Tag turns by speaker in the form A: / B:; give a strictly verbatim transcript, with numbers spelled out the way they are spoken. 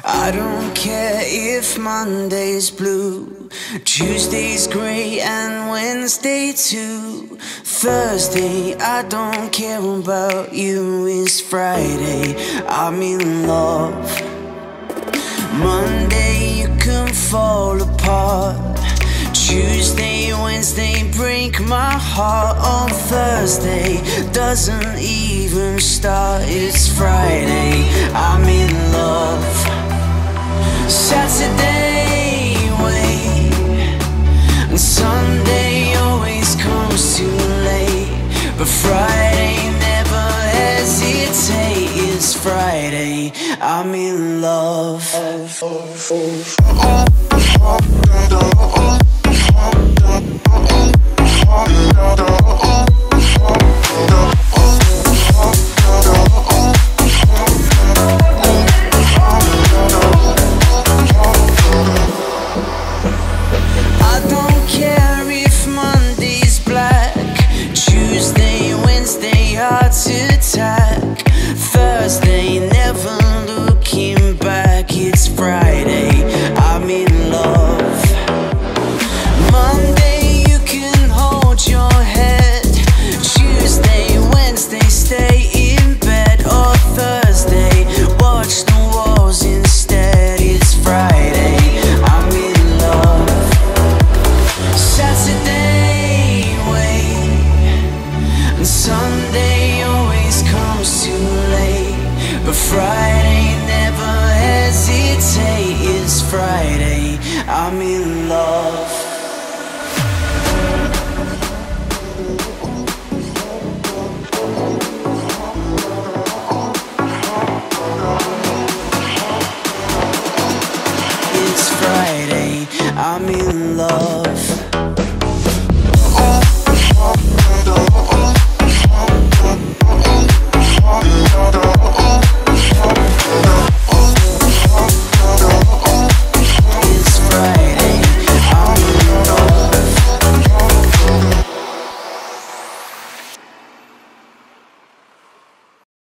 A: I don't care if Monday's blue, Tuesday's grey and Wednesday too. Thursday, I don't care about you, it's Friday, I'm in love. Monday, you can fall apart. Tuesday, Wednesday, break my heart. On Thursday, doesn't even start, it's Friday, I'm in love. Saturday, wait, and Sunday always comes too late, but Friday, never hesitate, it's Friday, I'm in love. Thursday, never looking back, it's Friday, I'm in love. Monday, you can hold your head. Tuesday, Wednesday, stay in bed. Or Thursday, watch the walls instead, it's Friday, I'm in love. Saturday, wait, and Sunday always comes too late, but Friday, never hesitate, it's Friday, I'm in love. It's Friday, I'm in love.